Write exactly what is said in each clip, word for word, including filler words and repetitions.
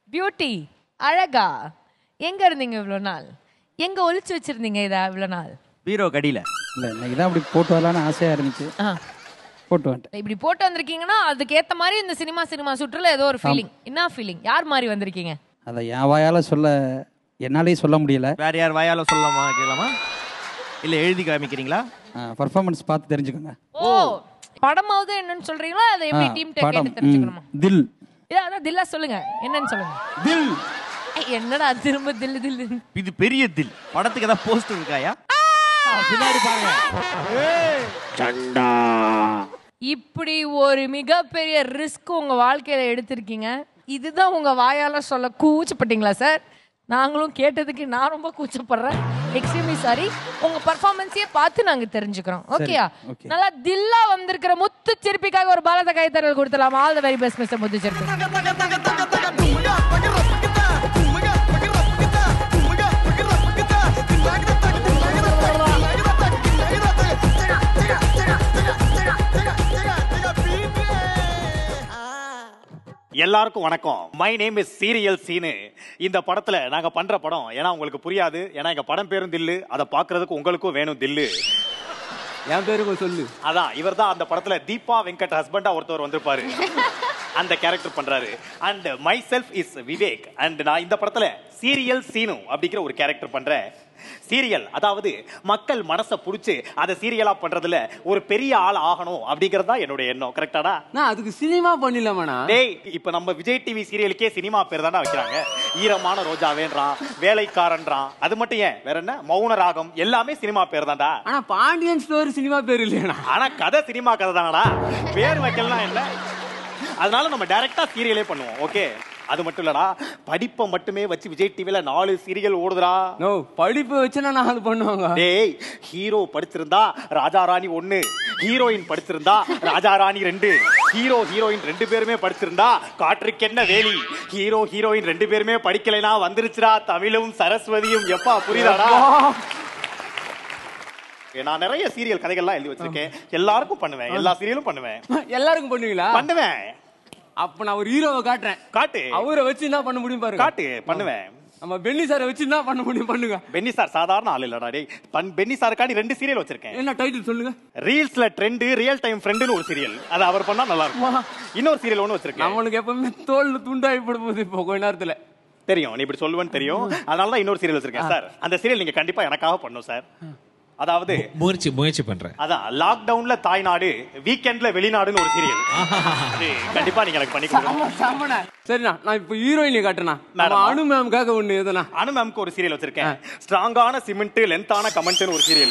Beauty, அழகா, எங்க இருந்தீங்க இவ்வளவு நாள்? எங்க ஒளிச்சு வச்சிருந்தீங்க இதா இவ்வளவு நாள்? பீரோ கடியில. இல்ல இன்னைக்கு தான் அப்படி போட்டு வரலான்னு ஆசையா இருந்துச்சு, போட்டு வந்துட்டேன். இப்படி போட்டு வந்திருக்கீங்கன்னா அதுக்கு ஏத்த மாதிரி இந்த சினிமா சினிமா சுற்றுல ஏதோ ஒரு ஃபீலிங். என்ன ஃபீலிங்? யார் மாதிரி வந்திருக்கீங்க? அதை என் வாயால சொல்ல என்னாலேயே சொல்ல முடியல. வேற யார் வாயால சொல்லலாமா கேட்கலாமா? இல்ல எழுதி காமிக்கிறீங்களா? பர்ஃபார்மன்ஸ் பார்த்து தெரிஞ்சுக்கோங்க. ஓ, படமாவது என்னன்னு சொல்றீங்களா? அதை எப்படி டீம் டேக் கேட்டு தெரிஞ்சுக்கணுமா? தில். இல்ல அதான் தில்லா சொல்லுங்க. என்னன்னு சொல்லுங்க. தில். என்னடா திரும்ப தில் தில்? இது பெரிய தில். படத்துக்கு ஏதாவது போஸ்டர் இருக்காயா? பின்னாடி பாருங்க. சண்டா. இப்படி ஒரு மிகப்பெரிய ரிஸ்க் உங்க வாழ்க்கையில எடுத்திருக்கீங்க. இதுதான் உங்க வாயால சொல்ல கூச்சப்பட்டீங்களா சார்? நாங்களும் கேட்டதுக்கு நான் ரொம்ப கூச்சப்படுறேன். Extremely sorry. உங்க பர்ஃபார்மன்ஸையே பார்த்து நாங்க தெரிஞ்சுக்கிறோம். ஓகேயா? நல்லா தில்லா வந்திருக்கிற முத்து சிற்பிக்காக ஒரு பாலத கைத்தறல் கொடுத்துலாம். All the very best mister Muthu Sirpi. எல்லாருக்கும் வணக்கம். My name is serial Seenu. இந்த படத்துல நாங்க பண்ற படம் ஏன்னா உங்களுக்கு புரியாது. ஏன்னா எங்க படம் பேரும் தில்லு. அதை பாக்குறதுக்கு உங்களுக்கும் வேணும் தில்லு. என் பேரும் சொல்லு. அதான் இவர் தான் அந்த படத்துல தீபா வெங்கட் ஹஸ்பண்டா ஒருத்தவர் வந்திருப்பாரு. அந்த கேரக்டர் பண்றாரு. And myself is Vivek. அண்ட் நான் இந்த படத்துல சீரியல் சீனு அப்படிங்கிற ஒரு கேரக்டர் பண்றேன். சீரியல் அதாவது மக்கள் மனசை புடிச்சு அதை சீரியலா பண்றதுல ஒரு பெரிய ஆள் ஆகணும் அப்படிங்கறதா என்னோட எண்ணம். கரெக்டாடா? நான் அதுக்கு சினிமா பண்ணிடலாமாண்ணா? டேய், இப்ப நம்ம விஜய் டிவி சீரியலுக்கே சினிமா பேர் தானே வைக்கிறாங்க. ஈரமான ரோஜாவேன்றான், வேலைக்காரன்றான். அது மட்டும் ஏன் வேற என்ன மௌன ராகம் எல்லாமே சினிமா பேர் தான்டா. ஆனா பாண்டியன் ஸ்டோர் சினிமா பேர் இல்லையா? ஆனா கதை சினிமா கதை தானடா. பேர் வைக்கலாம் என்ன? அதனால நம்ம டைரக்டா சீரியலே பண்ணுவோம். ஓகே, அது மட்டும் இல்லடா, படிப்பை மட்டுமே வச்சு விஜய் டிவில நாலு சீரியல் ஓடுதுடா. நோ, படிப்பு வச்சுனா நான் அது பண்ணுவாங்க. டேய், ஹீரோ படிச்சிருந்தா ராஜா ராணி ஒன்னு, ஹீரோயின் படிச்சிருந்தா ராஜா ராணி ரெண்டு, ஹீரோ ஹீரோயின் ரெண்டு பேருமே படிச்சிருந்தா காற்றுக்கு என்ன வேலி, ஹீரோ ஹீரோயின் ரெண்டு பேருமே படிக்கலைனா வந்துருச்சுடா தமிழும் சரஸ்வதியும். எப்பா புரியுதாடா? நான் நிறைய சீரியல் கதைகள்லாம் எழுதி வச்சிருக்கேன். எல்லாருக்கும் பண்ணுவேன். எல்லா சீரியலும் பண்ணுவேன். எல்லாருக்கும் பண்ணுவீங்களா? பண்ணுவேன். அப்ப நான் ஒரு ஹீரோவை காட்டுறேன். காட்டு. அவரை வச்சு என்ன பண்ண முடியும் பாருங்க. காட்டு. பண்ணுவேன். நம்ம பென்னி சாரை வச்சு என்ன பண்ண முடியும் பண்ணுங்க. பென்னி சார் சாதாரண ஆள் இல்லடா டேய். பென்னி சாருக்காண்டி ரெண்டு சீரியல் வச்சிருக்கேன். என்ன டைட்டில் சொல்லுங்க? ரீல்ஸ்ல ட்ரெண்ட் ரியல் டைம் ஃப்ரெண்ட்னு ஒரு சீரியல். அது அவர் பண்ணா நல்லா இருக்கும். இன்னொரு சீரியல் ஒன்னு வச்சிருக்கேன். நம்மளுக்கு எப்பவுமே தோல்ல துண்டாயி போட போகுது இப்போ கொஞ்ச நேரத்துல. தெரியும், நீ இப்படி சொல்லுவேன்னு தெரியும். அதனால தான் இன்னொரு சீரியல் வச்சிருக்கேன் சார். அந்த சீரியல் நீங்க கண்டிப்பா எனக்காக பண்ணணும் சார். அதாவது முயற்சி முயற்சி பண்றேன். அதான் லாக்டவுன்ல தாய்நாடு, வீக்கெண்ட்ல வெளிநாடுன்னு ஒரு சீரியல். கண்டிப்பா நீங்க எனக்கு பண்ணி கொடுங்க. சரிண்ணா, நான் இப்ப ஹீரோயினை காட்டுறேன். அனு மேம்காக ஒண்ணு எதுனா அனு மேம்க்கு ஒரு சீரியல் வச்சிருக்கேன். ஸ்ட்ராங்கான சிமெண்ட் லென்த்தான கமெண்ட்னு ஒரு சீரியல்.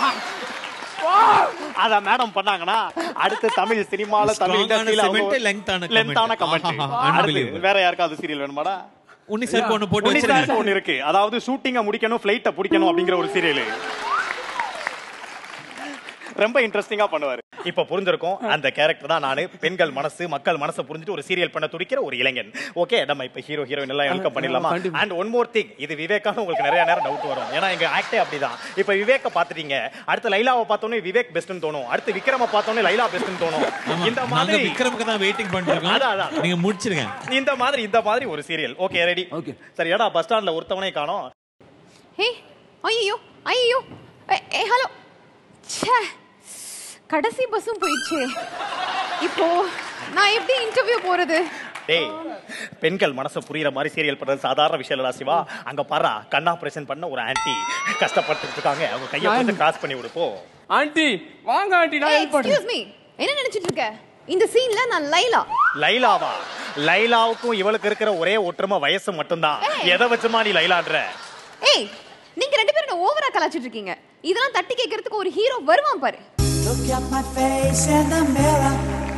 அத மேடம் பண்ணாங்கன்னா அடுத்து தமிழ் சினிமால தமிழ் இண்டஸ்ட்ரியில லென்த்தான கமெண்ட். வேற யாருக்காவது சீரியல் வேணுமாடா? உன்னி சார் ஒன்னு போட்டு வச்சிருக்கேன். ஒன்னு இருக்கு. அதாவது ஷூட்டிங்க முடிக்கணும், ஃளைட்ட பிடிக்கணும் அப்படிங்கிற ஒரு சீரியல். ரொம்ப இன்ட்ரெஸ்டிங்கா பண்ணுவாரு. இப்ப புரிஞ்சிருக்கும் அந்த கேரக்டர் தான் நானு. பெண்கள் மனசு, மக்கள் மனசை புரிஞ்சுட்டு ஒரு சீரியல் பண்ண துடிக்கிற ஒரு இளைஞன். ஓகே, நம்ம இப்ப ஹீரோ ஹீரோயின் எல்லாம் வெல்கம் பண்ணிடலாமா? அண்ட் ஒன் மோர் திங், இது விவேக்கான உங்களுக்கு நிறைய நேரம் டவுட் வரும். ஏன்னா எங்க ஆக்டே அப்படிதான். இப்ப விவேக்க பாத்துட்டீங்க, அடுத்து லைலாவை பார்த்தோன்னே விவேக் பெஸ்ட்னு தோணும், அடுத்து விக்ரம பார்த்தோன்னே லைலா பெஸ்ட்னு தோணும். இந்த மாதிரி விக்ரமுக்கு தான் வெயிட்டிங் பண்ணிருக்கோம். அதான் நீங்க முடிச்சிருங்க. இந்த மாதிரி இந்த மாதிரி ஒரு சீரியல். Okay, ready? ஓகே. சரி, ஏடா பஸ் ஸ்டாண்ட்ல ஒருத்தவனே காணோம். ஹே, ஐயோ ஐயோ, ஏ ஹலோ. ச்சே, கடைசி பஸ்ஸும் போயிடுச்சு. இப்போ நான் எப்படி இன்டர்வியூ போறது? டேய், பெண்கள் மனசை புரியுற மாதிரி சீரியல் பண்றது சாதாரண விஷயம் இல்லடா சிவா. அங்க பாரா, கண் ஆபரேஷன் பண்ண ஒரு ஆன்ட்டி கஷ்டப்பட்டு இருக்காங்க. அவங்க கையை கொஞ்சம் கிராஸ் பண்ணி விடு போ. ஆன்ட்டி வாங்க ஆன்ட்டி, நான் ஹெல்ப் பண்றேன். எக்ஸ்கியூஸ் மீ, என்ன நினைச்சிட்டு இருக்க? இந்த சீன்ல நான் லைலா. லைலாவா? லைலாவுக்கும் இவளுக்கு இருக்கிற ஒரே ஒற்றுமை வயசு மட்டும்தான். எதை வச்சுமா நீ லைலான்ற? ஏய், நீங்க ரெண்டு பேரும் ஓவரா கலாச்சிட்டு இருக்கீங்க. இதெல்லாம் தட்டி கேட்கறதுக்கு ஒரு ஹீரோ வருவான் பாரு. Look at my face in the mirror,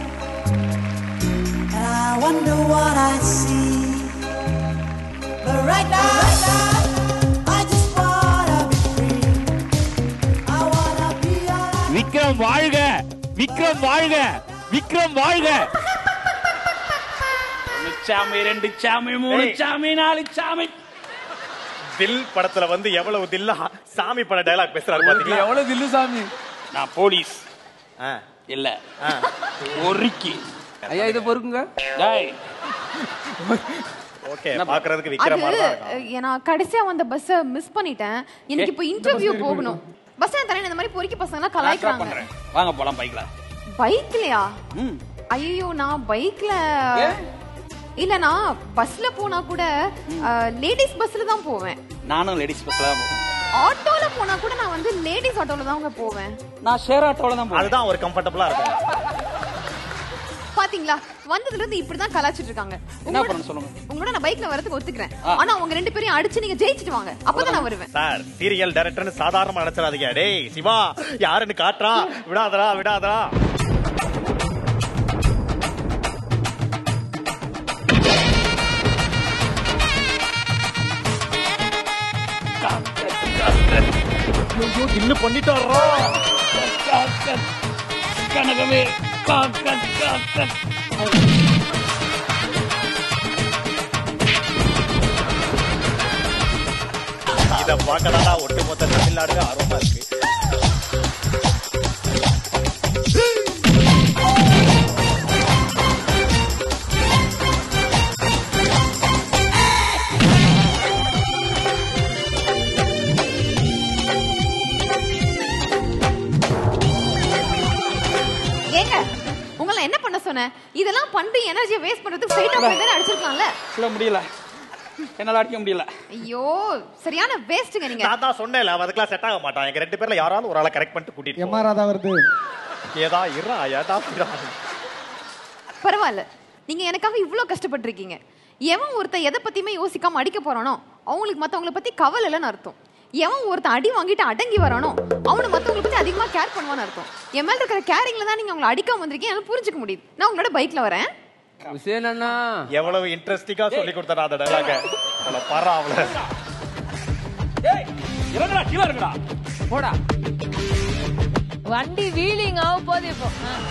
and I wonder what I see. But right now, right now I just wanna be free. I wanna be alive. Vikram வாழ்க, விக்ரம் வாழ்க, விக்ரம் வாழ்க. ஒரு சாமி, ரெண்டு சாமி, மூணு சாமி, நாலு சாமி. தில் படத்துல வந்து எவ்வளவு தில்லா சாமி பட டயலாக் பேசுறாரு பாத்தீங்களா? எவ்வளவு தில்லு சாமி. நான் போலீஸ் இல்ல, ஒரிக்கி. ஐயா இத பொறுக்குங்க. டேய், ஓகே பாக்குறதுக்கு விக்கிற மாதிரி தான் இருக்கு. அது நான் கடைசியா வந்த பஸ் மிஸ் பண்ணிட்டேன். எனக்கு இப்போ இன்டர்வியூ போகணும். பஸ்ல தரேன் இந்த மாதிரி பொறுக்கி பசங்க கலாய்க்கறாங்க. வாங்க போலாம் பைக்ல. பைக்லயா? ஐயோ நான் பைக்ல இல்ல நான் பஸ்ல போனா கூட லேடிஸ் பஸ்ல தான் போவேன். நானும் லேடிஸ் பஸ்ல தான் போவேன். ஆட்டோல போனா கூட நான் வந்து லேடிஸ் ஆட்டோல தான் போவேன். நான் ஷேர் ஆட்டோல தான் போவேன். அதுதான் ஒரு கம்ஃபர்ட்டபிளா இருக்கும். பாத்தீங்களா வந்ததுல இருந்து இப்படிதான் கலாச்சிட்டு இருக்காங்க. என்ன பண்ண சொல்லுங்க. உங்களோட நான் பைக்ல வரதுக்கு ஒத்துக்கிறேன். ஆனா உங்க ரெண்டு பேரையும் அடிச்சு நீங்க ஜெயிச்சிட்டு வாங்க. அப்பதான் நான் வருவேன். சார் சீரியல் டைரக்டர்னு சாதாரணமா நினைச்சறாதீங்க. டேய் சிவா யாருன்னு காட்றா. விடாதடா விடாதடா. ஐயோ இன்னும் பண்ணிட்டாரா. கனகவே காக்கட் காக்கட். இத பார்க்கறதா ஒட்டுமொத்த தமிழ்நாடு ஆர்வமா இருக்கு. என்ன பண்ண சொன்னேன்? இதெல்லாம் பண்ணி எனர்ஜியை வேஸ்ட் பண்றதுக்கு ஸ்ட்ரைட்டா போய் தான அடிச்சிருக்கலாம்ல. இல்ல முடியல. என்னால அடிக்க முடியல. ஐயோ சரியான வேஸ்ட்ங்க நீங்க. நான் தான் சொன்னேன்ல அதுக்கெல்லாம் செட் ஆக மாட்டான். எங்க ரெண்டு பேர்ல யாராவது ஒரு ஆளை கரெக்ட் பண்ணிட்டு கூட்டிட்டு எம்மா ராதா வருது. ஏதா இறா ஏதா இறா. பரவாயில்ல. நீங்க எனக்காக இவ்ளோ கஷ்டப்பட்டிருக்கீங்க. எவன் ஒருத்தன் எதை பத்தியுமே யோசிக்காம அடிக்க போறானோ அவங்களுக்கு மத்தவங்கள பத்தி கவலை இல்லைன்னு அர்த்தம். எவன் ஒருத்தன் அடி வாங்கிட்டு அடங்கி வரானோ அவனை மத்தவங்களை பத்தி அதிகமா கேர் பண்ணுவான்னு அர்த்தம். என் மேல இருக்கிற கேரிங்ல தான் நீங்க அவங்களை அடிக்காம வந்திருக்கீங்க. என்னால புரிஞ்சுக்க முடியுது. நான் உங்களோட பைக்ல வரேன். உசேன் அண்ணா எவ்வளவு இன்ட்ரெஸ்டிங்கா சொல்லி கொடுத்தா அந்த டயலாக. அவள பாறா அவள. டேய் இறங்கடா கீழ இறங்கடா. போடா. வண்டி வீலிங் ஆக போகுது இப்போ.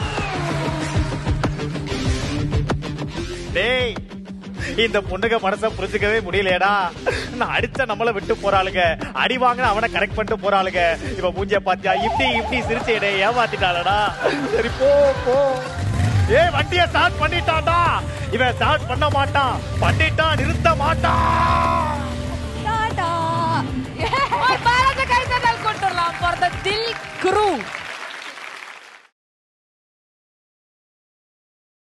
டேய் இந்த பொண்ணுங்க மனசை புரிஞ்சுக்கவே முடியலையடா. நான் அடிச்ச நம்மள விட்டு போறாளுங்க. அடி வாங்கின அவனை கரெக்ட் பண்ணிட்டு போறாளுங்க. இவ மூஞ்சிய பாத்தியா இப்படி இப்படி சிரிச்சேடே ஏமாத்திட்டாளடா. சரி போ போ. ஏய் வண்டிய ஸ்டார்ட் பண்ணிட்டான்டா. இவன் ஸ்டார்ட் பண்ண மாட்டான். பண்ணிட்டா நிறுத்த மாட்டான். டாடா. ஒரு பாராட்ட கை தட்டல் கொடுத்துடலாம் for the Dil crew.